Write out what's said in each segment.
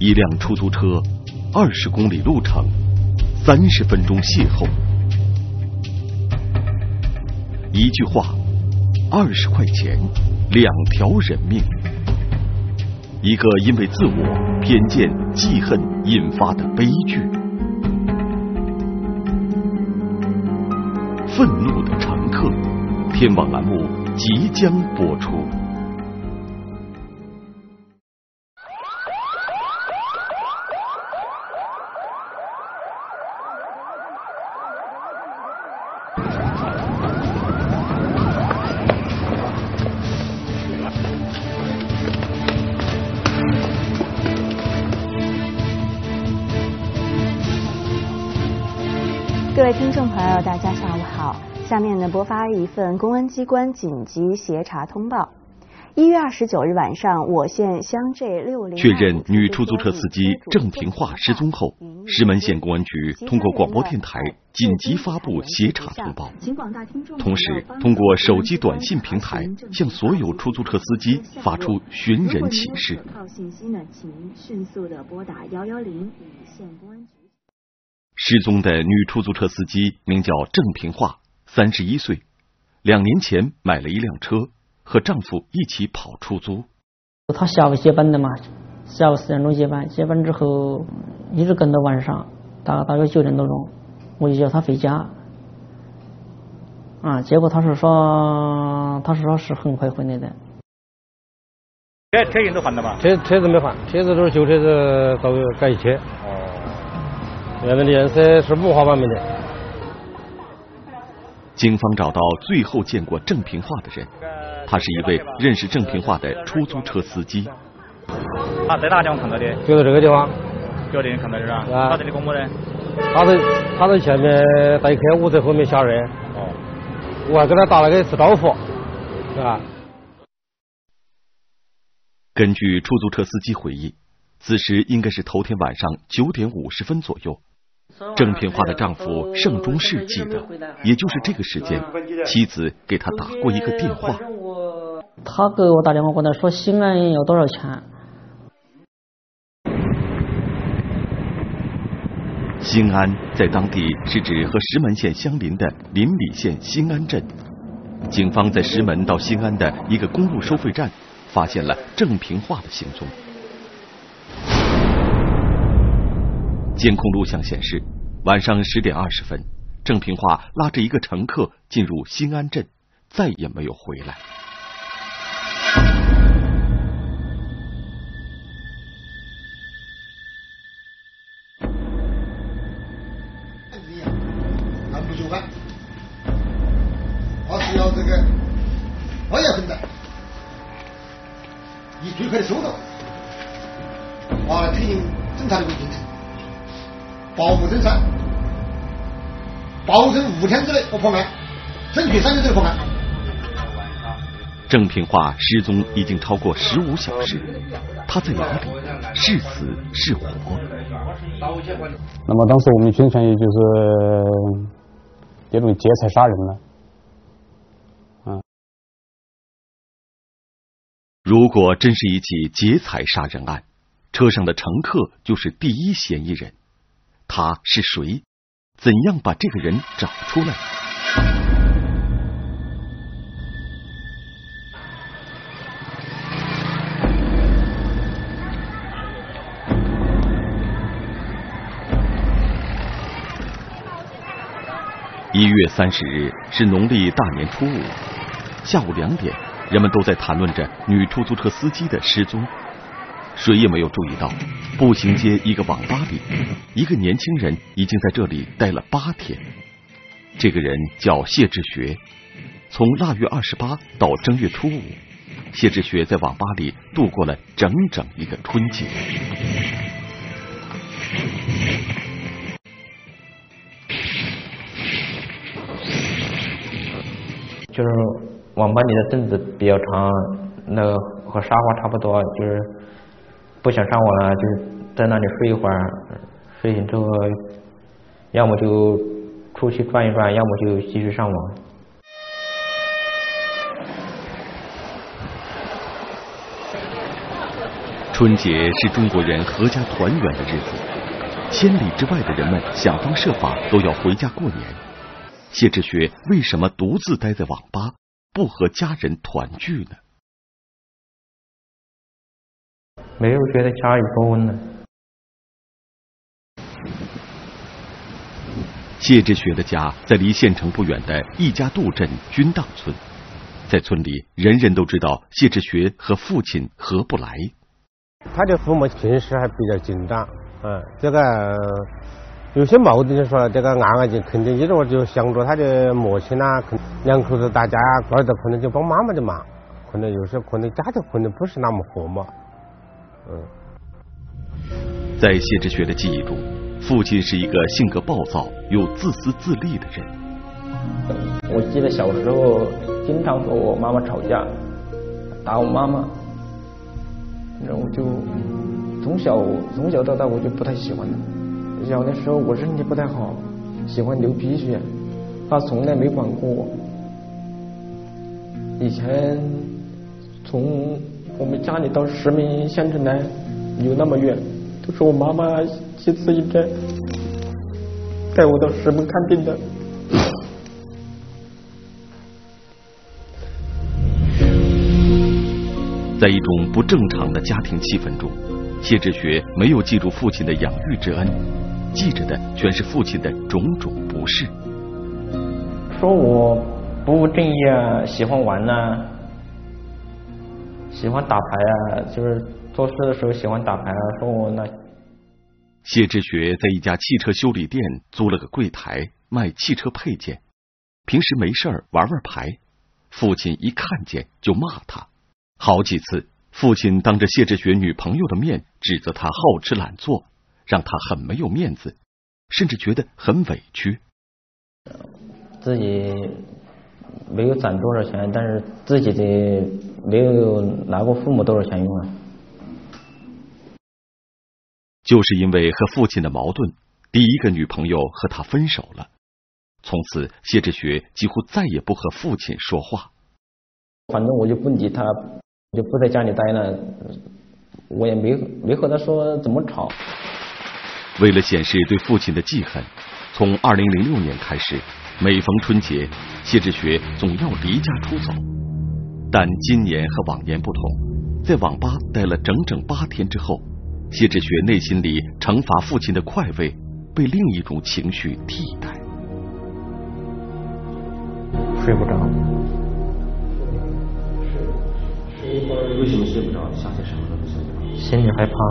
一辆出租车，20公里路程，30分钟邂逅。一句话，20块钱，2条人命。一个因为自我偏见、记恨引发的悲剧。愤怒的乘客，天网栏目即将播出。 各位听众朋友，大家下午好。下面呢，播发一份公安机关紧急协查通报。1月29日晚上，我县乡镇60 确认女出租车司机郑平化失踪后，石门县公安局通过广播电台紧急发布协查通报，同时通过手机短信平台向所有出租车司机发出寻人启事。信息呢，请迅速的拨打110与县公安局。失踪的女出租车司机名叫郑平化，31岁，2年前买了一辆车，和丈夫一起跑出租。 她下午接班的嘛，下午4点钟接班，接班之后一直跟到晚上，大概9点多钟，我就叫她回家。结果她是说是很快回来的。 车印都换了吗？ 车子没换，车子都是旧车子，都改车。原来的颜色是5花版本的。 警方找到最后见过郑平化的人，他是一位认识郑平化的出租车司机。 他在哪地方看到的？ 就在这个地方。 这个地方看到的是吧？他这里公布的。 他在前面带客，我在后面下人。我还跟他打了一次招呼，是吧？ 根据出租车司机回忆，此时应该是头天晚上9点50分左右。郑平化的丈夫盛中士记得，也就是这个时间，妻子给他打过一个电话。 他给我打电话过来说西安要多少钱。 新安在当地是指和石门县相邻的邻里县新安镇。警方在石门到新安的一个公路收费站发现了郑平化的行踪。监控录像显示，晚上10点20分，郑平化拉着一个乘客进入新安镇，再也没有回来。 按部就班，他是要这个2月份的，以最快的速度，来推进侦查的进程。保护侦查，保证5天之内不破案，争取3天之内破案。 郑平化失踪已经超过15小时，他在哪里？是死是活？ 那么当时我们宣传也就是这种劫财杀人了。 如果真是一起劫财杀人案，车上的乘客就是第一嫌疑人。他是谁？怎样把这个人找出来？1月30日是农历大年初5，下午2点，人们都在谈论着女出租车司机的失踪。谁也没有注意到，步行街一个网吧里，一个年轻人已经在这里待了8天。这个人叫谢志学，从腊月28到正月初5，谢志学在网吧里度过了整整一个春节。 就是网吧里的凳子比较长，那个和沙发差不多，就是不想上网了，就是在那里睡一会儿，睡醒之后，要么就出去转一转，要么就继续上网。 春节是中国人阖家团圆的日子，千里之外的人们想方设法都要回家过年。谢志学为什么独自待在网吧，不和家人团聚呢？ 没有觉得家有多温暖。 谢志学的家在离县城不远的一家渡镇军荡村，在村里人人都知道谢志学和父亲合不来。 他的父母平时还比较紧张，这个有些矛盾就说这个案件肯定一种就想着他的母亲啊，两口子大家儿子可能就帮妈妈的忙，可能有时候可能家庭可能不是那么和睦。 在谢志学的记忆中，父亲是一个性格暴躁又自私自利的人。 我记得小时候经常和我妈妈吵架，打我妈妈，然后就从小到大我就不太喜欢他。小的时候我身体不太好，喜欢流鼻血，他从来没管过我。以前从我们家里到石门县城来有那么远，都是我妈妈几次一天带我到石门看病的。 在一种不正常的家庭气氛中，谢志学没有记住父亲的养育之恩，记着的全是父亲的种种不是。 说我不务正业啊，喜欢玩啊，喜欢打牌啊，就是做事的时候喜欢打牌啊，说我那。 谢志学在一家汽车修理店租了个柜台，卖汽车配件，平时没事儿玩牌，父亲一看见就骂他。好几次，父亲当着谢志学女朋友的面指责他好吃懒做，让他很没有面子，甚至觉得很委屈。 自己没有攒多少钱，但是自己的没有拿过父母多少钱用啊。 就是因为和父亲的矛盾，第一个女朋友和他分手了。从此，谢志学几乎再也不和父亲说话。 反正我就不理他，就不在家里待了，我也没和他说怎么吵。 为了显示对父亲的记恨，从2006年开始，每逢春节，谢志学总要离家出走。但今年和往年不同，在网吧待了整整8天之后，谢志学内心里惩罚父亲的快慰被另一种情绪替代。 睡不着。 为什么睡不着？想些什么都不睡不着。 心里害怕。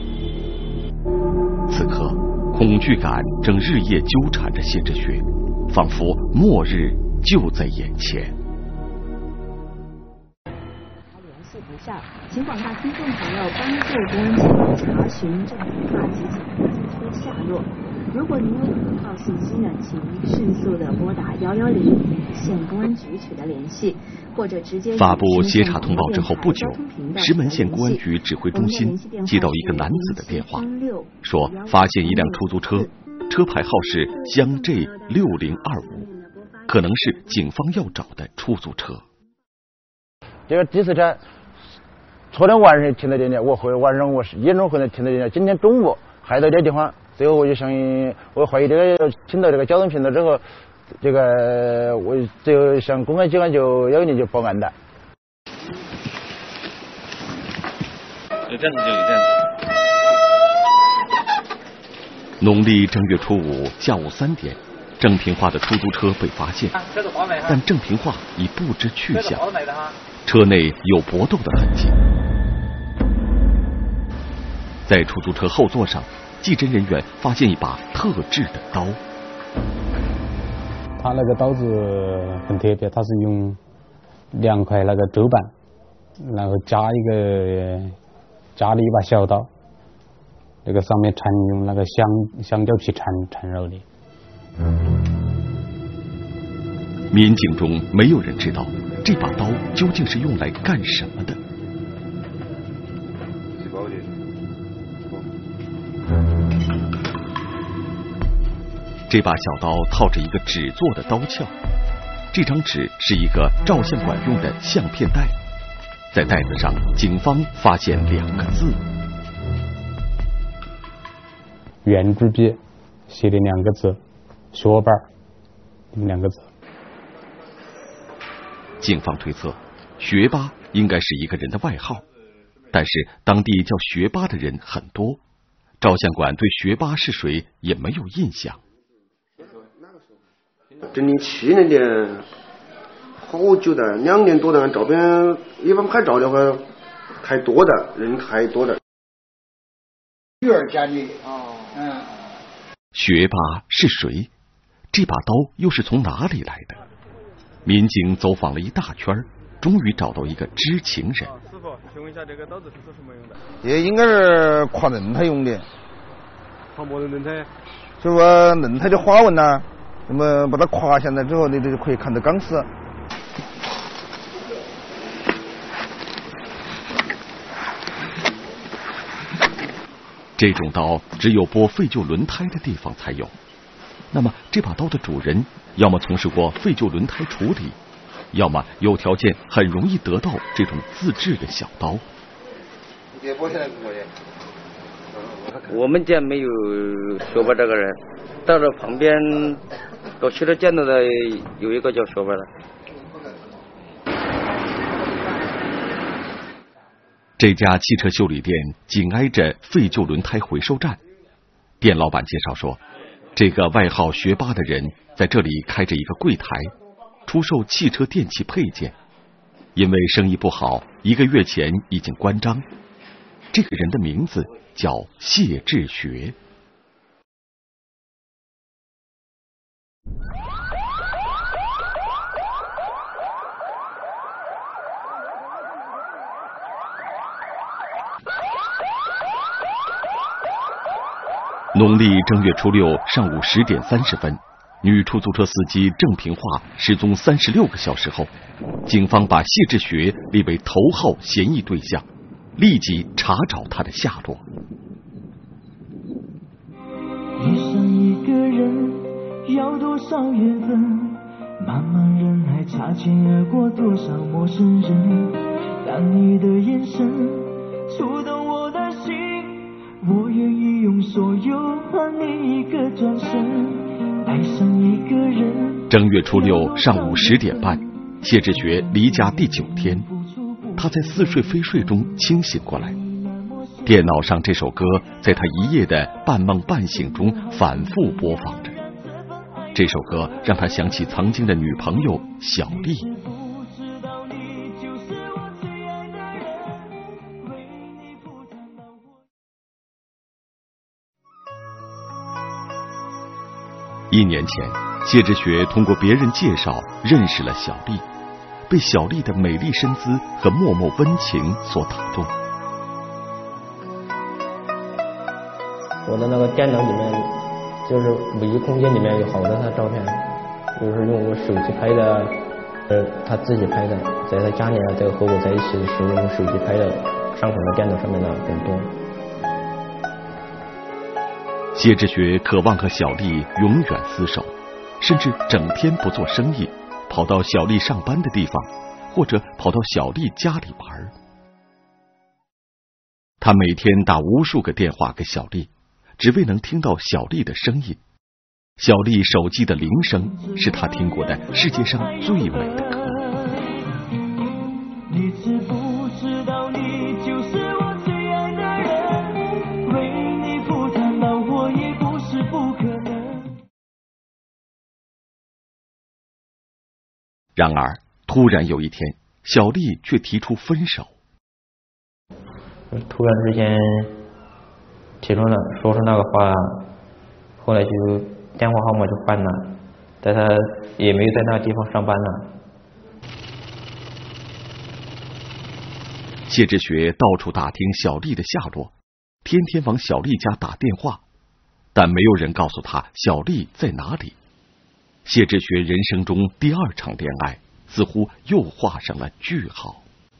此刻，恐惧感正日夜纠缠着谢志学，仿佛末日就在眼前。 联系不上，请广大听众朋友帮助公安机关查询郑平化及其出租车下落。如果您有可靠信息呢，请迅速的拨打110县公安局取得联系，或者直接发布协查通报之后不久，石门县公安局指挥中心接到一个男子的电话，说发现一辆出租车，车牌号是湘 J6025，可能是警方要找的出租车。 这个第四天，昨天晚上听到电话，晚上我1点钟回来听到电话，今天中午还到这地方。最后我就相信，我怀疑这个听到这个交通频道之后，这个我最后向公安机关就110就报案的。 有阵子就有阵子。 农历正月初5下午3点，郑平化的出租车被发现，但郑平化已不知去向，车内有搏斗的痕迹。在出租车后座上，技侦人员发现一把特制的刀。 他那个刀子很特别，他是用2块那个周板，然后加了一把小刀，那个上面缠用那个香蕉皮缠绕的。 民警中没有人知道这把刀究竟是用来干什么的。这把小刀套着一个纸做的刀鞘，这张纸是一个照相馆用的相片袋，在袋子上，警方发现2个字： 圆珠笔写的2个字“学霸”2个字。 警方推测，学霸应该是一个人的外号，但是当地叫学霸的人很多，照相馆对学霸是谁也没有印象。 2007年的好久的2年多的照片，一般拍照的话太多的人太多的。 女儿家里学霸是谁？这把刀又是从哪里来的？民警走访了一大圈，终于找到一个知情人。 师傅，请问一下，这个刀子是做什么用的？ 这应该是跨轮胎用的。 跨么的轮胎？ 就说轮胎的花纹呐，那么把它跨下来之后，你就可以看到钢丝。 这种刀只有拨废旧轮胎的地方才有。那么这把刀的主人要么从事过废旧轮胎处理，要么有条件很容易得到这种自制的小刀。 我们家没有学霸这个人，到了旁边搞汽车见到的有一个叫学霸的。 这家汽车修理店紧挨着废旧轮胎回收站。店老板介绍说，这个外号学霸的人在这里开着一个柜台，出售汽车电器配件。因为生意不好，1个月前已经关张。这个人的名字叫谢志学。农历正月初6上午10点30分，女出租车司机郑平化失踪36个小时后，警方把谢志学列为头号嫌疑对象，立即查找他的下落。 遇上一个人要多少缘分，茫茫人海擦肩而过多少陌生人，当你的眼神触动我的心，我愿意用所有换你一个转身，爱上一个人。 正月初6上午10点半，谢志学离家第9天，他在似睡非睡中清醒过来，电脑上这首歌在他一夜的半梦半醒中反复播放着。这首歌让他想起曾经的女朋友小丽。1年前，谢志学通过别人介绍认识了小丽，被小丽的美丽身姿和脉脉温情所打动。 我的那个电脑里面，就是唯一空间里面有好多他照片，就是用我手机拍的，他自己拍的，在他家里啊，在和我在一起的时候用手机拍的，上传到电脑上面的很多。 谢志学渴望和小丽永远厮守，甚至整天不做生意，跑到小丽上班的地方，或者跑到小丽家里玩。他每天打无数个电话给小丽，只为能听到小丽的声音。小丽手机的铃声是他听过的世界上最美的歌。 你知不知道你就是我最爱的人，为你赴汤蹈火也不是不可能。 然而突然有一天，小丽却提出分手。 突然之间提出了说出那个话，后来就电话号码就换了，但他也没有在那个地方上班了。 谢志学到处打听小丽的下落，天天往小丽家打电话，但没有人告诉他小丽在哪里。谢志学人生中第2场恋爱似乎又画上了句号。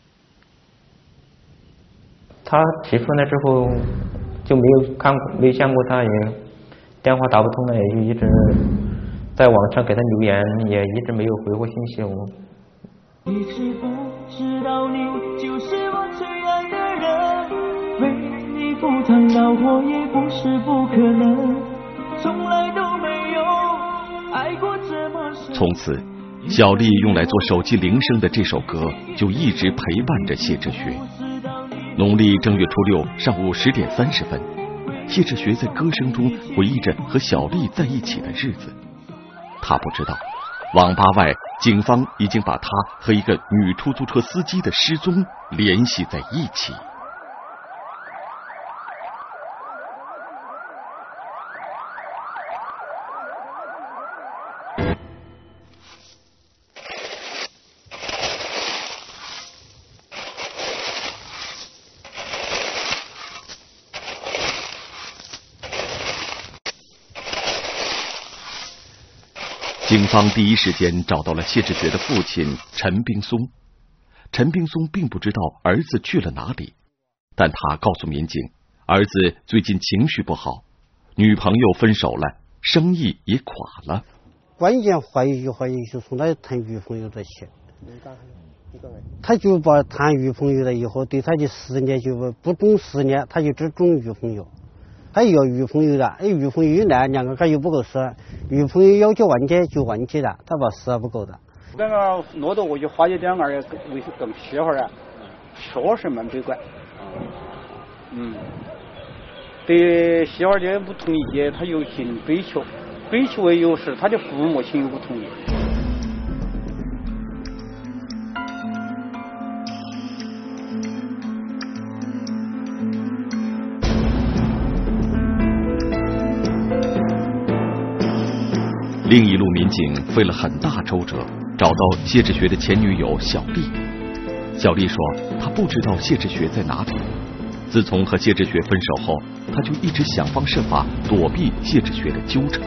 他提出来之后就没有见过他，也电话打不通了，也就一直在网上给他留言，也一直没有回过信息。 你知不知道你就是我最爱的人，为你赴汤蹈活也不是不可能，从来都没有爱过这么深。 从此，小丽用来做手机铃声的这首歌就一直陪伴着谢志学。农历正月初6上午10点30分，谢志学在歌声中回忆着和小丽在一起的日子。他不知道，网吧外警方已经把他和一个女出租车司机的失踪联系在一起。警方第一时间找到了谢志学的父亲陈冰松。陈冰松并不知道儿子去了哪里，但他告诉民警，儿子最近情绪不好，女朋友分手了，生意也垮了。 关键怀疑就从他谈女朋友的起，他就把谈女朋友了以后，对他的10年就不忠10年，他就只忠女朋友。他要女朋友了，女朋友一来2个又不够使，女朋友要求完结就完结了，他把使不够的。 那个挪到我就花一点儿为更媳妇儿啊，确实蛮悲观。对媳妇儿的不同意，他又进追求也有时他的父母亲又不同意。 另一路民警费了很大周折，找到谢志学的前女友小丽。小丽说，她不知道谢志学在哪里。自从和谢志学分手后，她就一直想方设法躲避谢志学的纠缠。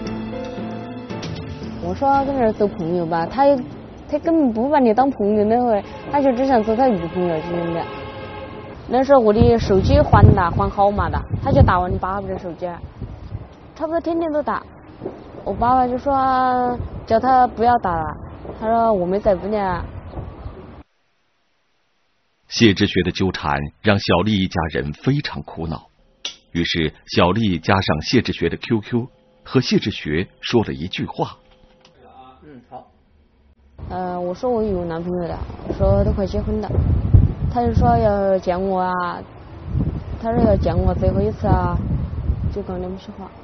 我说跟人做朋友吧，他根本不把你当朋友那会，他就只想做他女朋友之类的。那时候我的手机换号码的，他就打我你爸爸的手机，差不多天天都打。我爸爸就说叫他不要打了，他说我没在屋里。 谢志学的纠缠让小丽一家人非常苦恼，于是小丽加上谢志学的 QQ， 和谢志学说了一句话。 好。 我说我有男朋友的，我说都快结婚了，他就说要见我啊，他说要见我最后一次啊，就讲那么些话。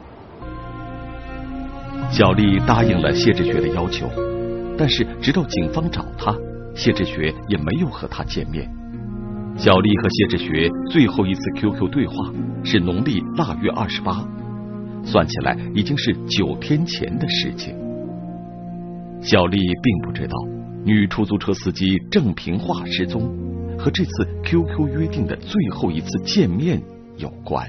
小丽答应了谢志学的要求，但是直到警方找他，谢志学也没有和他见面。小丽和谢志学最后一次 QQ 对话是农历腊月28，算起来已经是9天前的事情。小丽并不知道女出租车司机郑平化失踪和这次 QQ 约定的最后一次见面有关。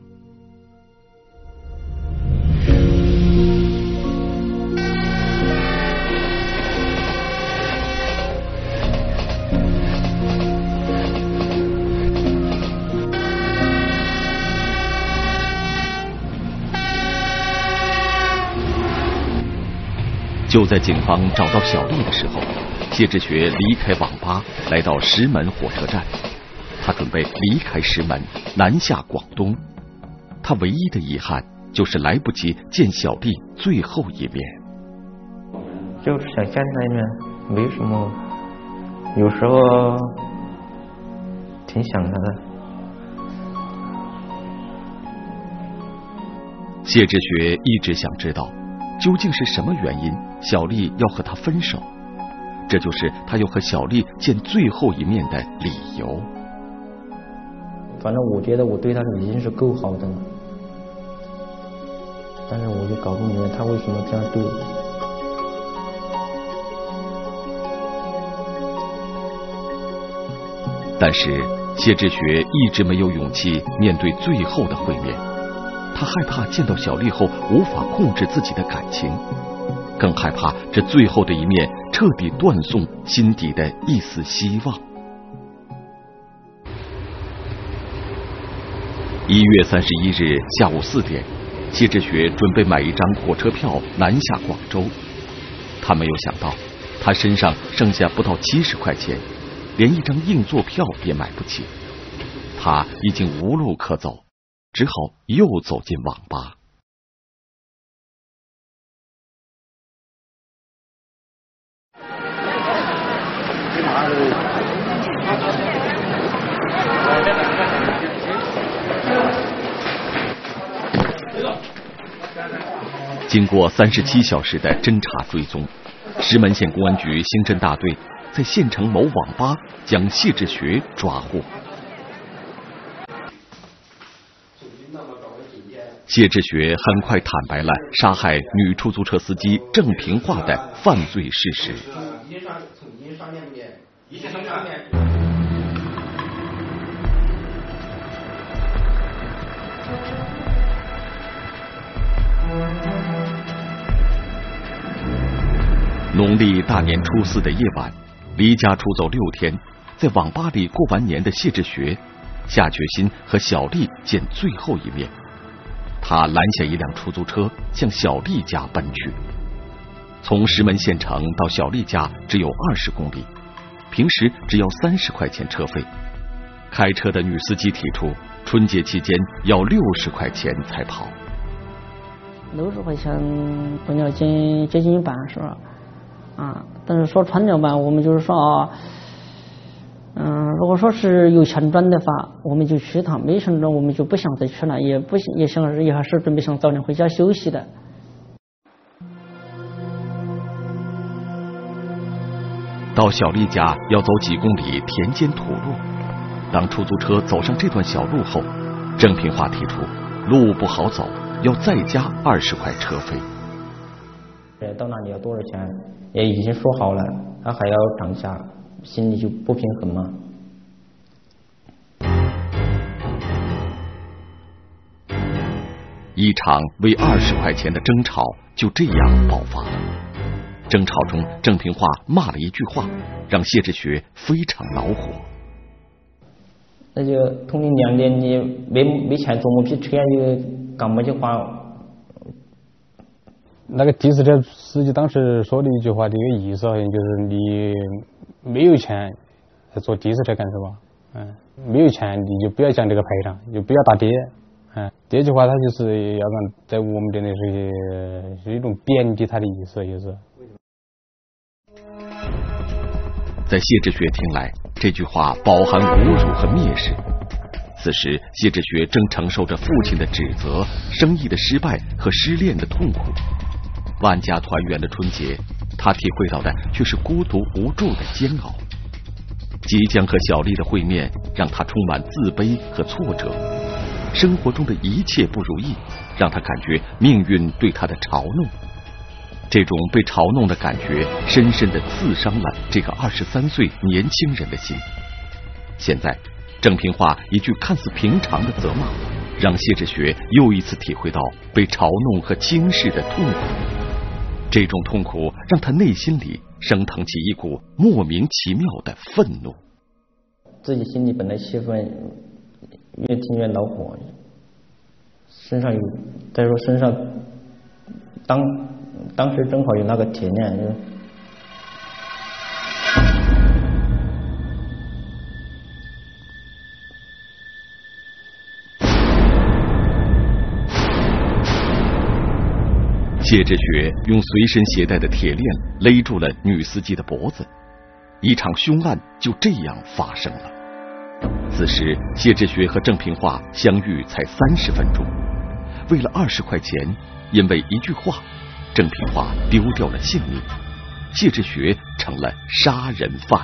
就在警方找到小丽的时候，谢志学离开网吧，来到石门火车站。他准备离开石门，南下广东。他唯一的遗憾就是来不及见小丽最后一面。 就是想见他一面，没什么，有时候挺想他的。 谢志学一直想知道，究竟是什么原因小丽要和他分手，这就是他要和小丽见最后一面的理由。 反正我觉得我对他已经是够好的了，但是我就搞不明白他为什么这样对我。 但是谢志学一直没有勇气面对最后的会面，他害怕见到小丽后无法控制自己的感情，更害怕这最后的一面彻底断送心底的一丝希望。1月31日下午4点，谢志学准备买一张火车票南下广州。他没有想到，他身上剩下不到70块钱，连一张硬座票也买不起。他已经无路可走， 只好又走进网吧。经过37小时的侦查追踪，石门县公安局刑侦大队在县城某网吧将谢志学抓获。谢志学很快坦白了杀害女出租车司机郑平化的犯罪事实。农历大年初4的夜晚，离家出走6天，在网吧里过完年的谢志学下决心和小丽见最后一面。他拦下一辆出租车，向小丽家奔去。从石门县城到小丽家只有20公里，平时只要30块钱车费。开车的女司机提出，春节期间要60块钱才跑。 60块钱不要接近一半是吧？但是说穿了吧，我们就是说如果说是有钱赚的话，我们就去他；没钱赚，我们就不想再去了，也想也还是准备想早点回家休息的。 到小丽家要走几公里田间土路，当出租车走上这段小路后，郑平化提出路不好走，要再加20块车费。 到那里要多少钱也已经说好了，他还要涨价，心里就不平衡嘛。 一场为20块钱的争吵就这样爆发了。争吵中，郑平化骂了一句话，让谢志学非常恼火。 那就同你2年，你没钱坐我批车，就干嘛就花。 那个的士车司机当时说的一句话，这个意思好像就是你没有钱坐的士车干什么？没有钱你就不要讲这个赔偿，就不要打的。这句话他就是要让在我们这里是一种贬低他的意思，也是。 在谢志学听来，这句话饱含侮辱和蔑视。此时，谢志学正承受着父亲的指责、生意的失败和失恋的痛苦。万家团圆的春节，他体会到的却是孤独无助的煎熬。即将和小丽的会面让他充满自卑和挫折，生活中的一切不如意让他感觉命运对他的嘲弄。这种被嘲弄的感觉深深地刺伤了这个23岁年轻人的心。现在郑平化一句看似平常的责骂，让谢志学又一次体会到被嘲弄和轻视的痛苦。这种痛苦让他内心里升腾起一股莫名其妙的愤怒。 自己心里本来气愤，越听越恼火，身上有，再说身上当时正好有那个铁链，就谢志学用随身携带的铁链勒住了女司机的脖子，一场凶案就这样发生了。此时，谢志学和郑平化相遇才30分钟，为了20块钱，因为一句话，郑平化丢掉了性命，谢志学成了杀人犯。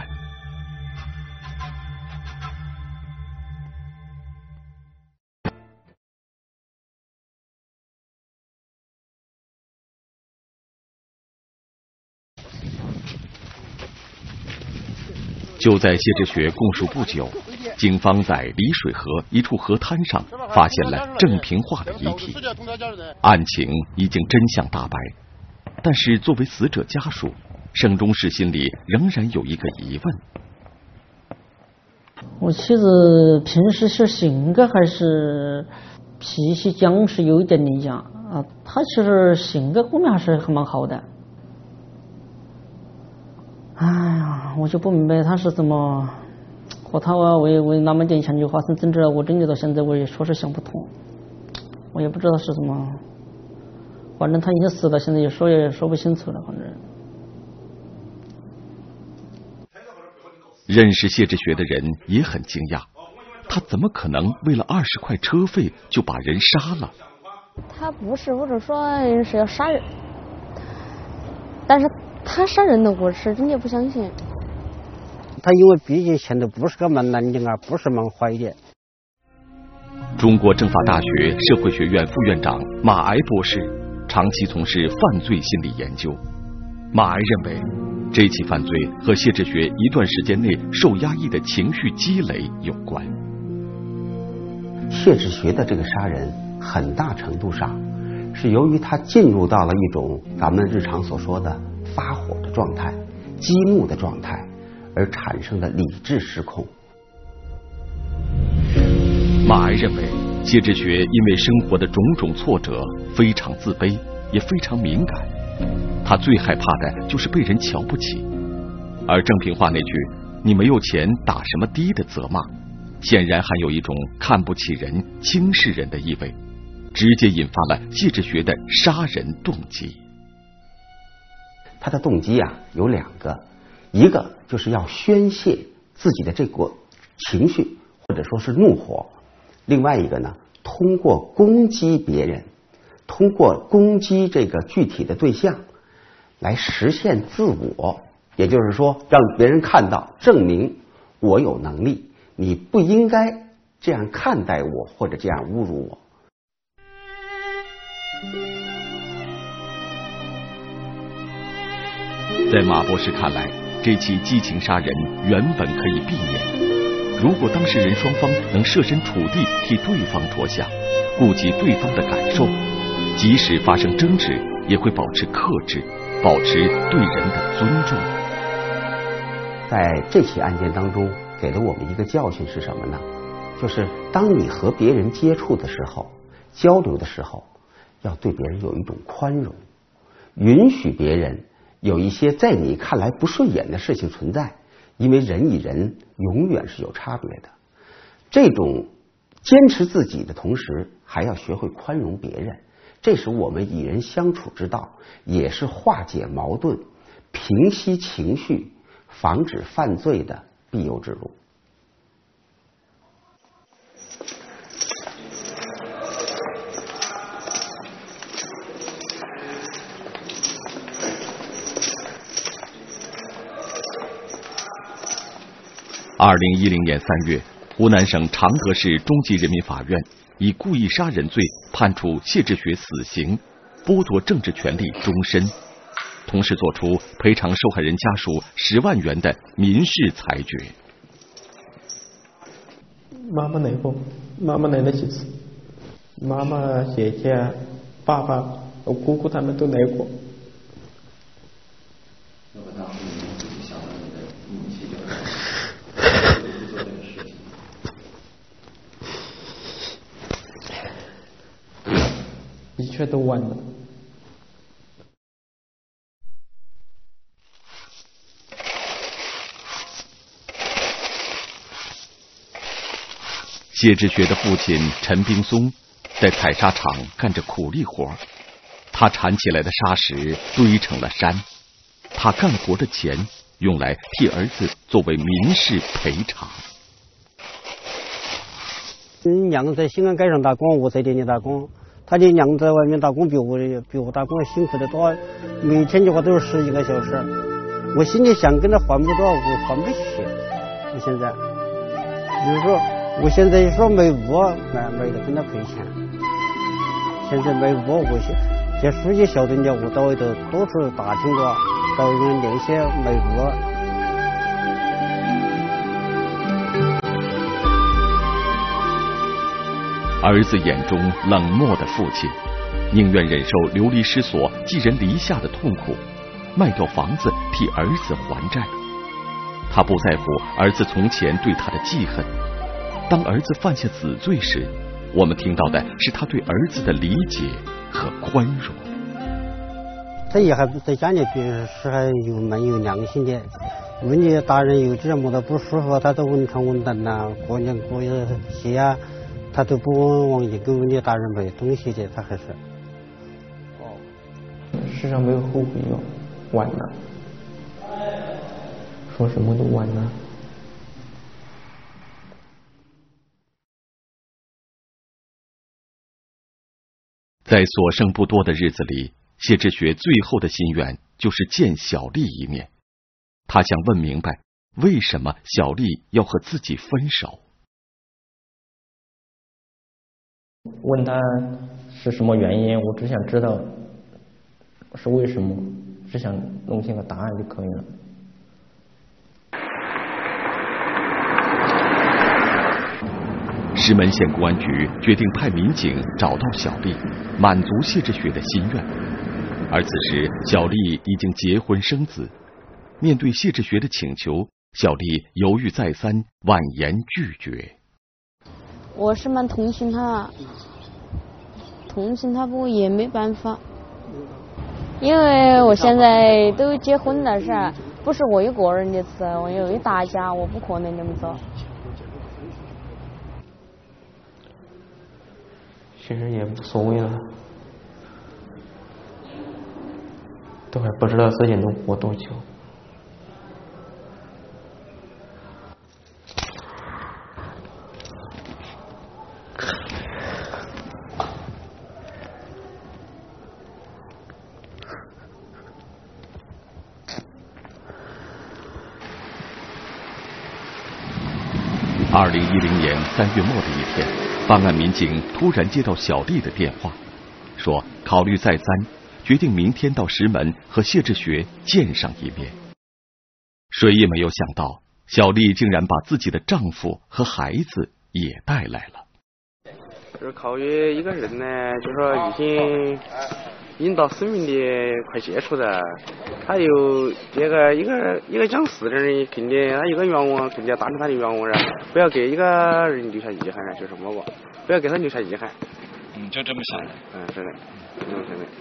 就在谢志学供述不久，警方在丽水河一处河滩上发现了郑平化的遗体，案情已经真相大白。但是作为死者家属，盛中士心里仍然有一个疑问。 我妻子平时是性格还是脾气僵是有一点理讲啊，她其实性格方面还是很蛮好的。哎呀，我就不明白他是怎么和他为那么点钱就发生争执了，我真的到现在我也确实想不通。 我也不知道是什么，反正他已经死了，现在也说不清楚了，反正。 认识谢志学的人也很惊讶，他怎么可能为了20块车费就把人杀了？ 他不是，或者说是要杀人，但是他杀人的故事真的不相信。 他因为毕竟现在不是个蛮南京啊，不是蛮坏的。 中国政法大学社会学院副院长马挨博士长期从事犯罪心理研究。马挨认为，这起犯罪和谢志学一段时间内受压抑的情绪积累有关。 谢志学的这个杀人，很大程度上是由于他进入到了一种咱们日常所说的发火的状态、激怒的状态，而产生的理智失控。 马挨认为，谢志学因为生活的种种挫折，非常自卑，也非常敏感。他最害怕的就是被人瞧不起，而郑平话那句“你没有钱打什么的”的责骂，显然含有一种看不起人、轻视人的意味，直接引发了谢志学的杀人动机。 他的动机有2个，一个就是要宣泄自己的这个情绪或者说是怒火，另外一个呢，通过攻击别人，通过攻击这个具体的对象来实现自我，也就是说让别人看到，证明我有能力，你不应该这样看待我或者这样侮辱我。 在马博士看来，这起激情杀人原本可以避免，如果当事人双方能设身处地替对方着想，顾及对方的感受，即使发生争执也会保持克制，保持对人的尊重。 在这起案件当中给了我们一个教训是什么呢？就是当你和别人接触的时候，交流的时候，要对别人有一种宽容，允许别人有一些在你看来不顺眼的事情存在，因为人与人永远是有差别的。这种坚持自己的同时，还要学会宽容别人，这是我们与人相处之道，也是化解矛盾、平息情绪、防止犯罪的必由之路。 2010年3月，湖南省常德市中级人民法院以故意杀人罪判处谢志学死刑，剥夺政治权利终身，同时作出赔偿受害人家属10万元的民事裁决。 妈妈来过，妈妈来了几次，妈妈、姐姐、爸爸、我姑姑他们都来过。一切都晚了。 谢志学的父亲陈冰松在采砂场干着苦力活，他铲起来的砂石堆成了山，他干活的钱用来替儿子作为民事赔偿。 娘在西安街上打工，我在店里打工。他的娘在外面打工比我打工辛苦得多，每天的话都是11个小时。我心里想跟他还不着，我还不起。我现在，比如说，我现在说没屋，没得跟他赔钱。现在没屋，我这书记晓得的，我到外头多处打听过，到外面联系没屋。 儿子眼中冷漠的父亲，宁愿忍受流离失所、寄人篱下的痛苦，卖掉房子替儿子还债。他不在乎儿子从前对他的记恨，当儿子犯下死罪时，我们听到的是他对儿子的理解和宽容。 他也还在家里是还蛮有良心的，问你大人有这么的不舒服，他都问长问短呐，过年过节啊。 他都不忘记给你大人买东西的，他还是。 世上没有后悔药，晚了，说什么都晚了。 在所剩不多的日子里，谢志学最后的心愿就是见小丽一面。他想问明白，为什么小丽要和自己分手？ 问他是什么原因，我只想知道是为什么，只想弄清个答案就可以了。 石门县公安局决定派民警找到小丽，满足谢志学的心愿。而此时，小丽已经结婚生子。面对谢志学的请求，小丽犹豫再三，婉言拒绝。 我是蛮同情他，不过也没办法，因为我现在都结婚了是，不是我一个人的事，我有一大家，我不可能这么做。 其实也无所谓了，都还不知道自己能活多久。 2010年3月末的一天，办案民警突然接到小丽的电话，说考虑再三，决定明天到石门和谢志学见上一面。谁也没有想到，小丽竟然把自己的丈夫和孩子也带来了。 就是考虑一个人呢，就说已经到生命的快结束了，他有这个一个讲事的人，肯定他一个愿望，肯定要达成他的愿望噻，不要给一个人留下遗憾，就是么个，不要给他留下遗憾。 就这么想的。 是的，这么想的。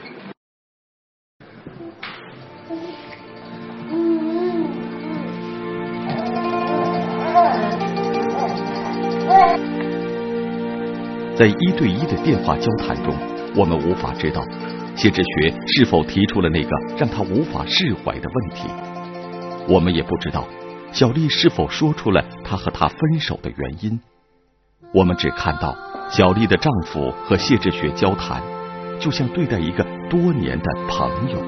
在1对1的电话交谈中，我们无法知道谢志学是否提出了那个让他无法释怀的问题。我们也不知道小丽是否说出了她和他分手的原因。我们只看到小丽的丈夫和谢志学交谈，就像对待一个多年的朋友。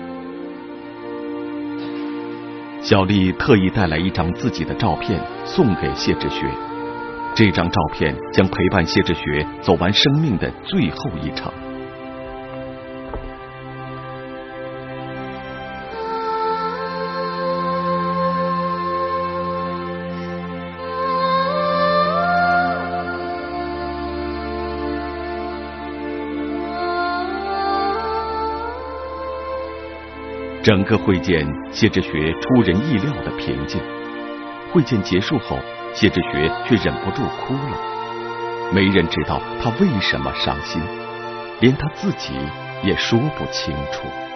小丽特意带来一张自己的照片送给谢志学，这张照片将陪伴谢志学走完生命的最后一程。整个会见，谢志学出人意料的平静。会见结束后，谢志学却忍不住哭了。没人知道他为什么伤心，连他自己也说不清楚。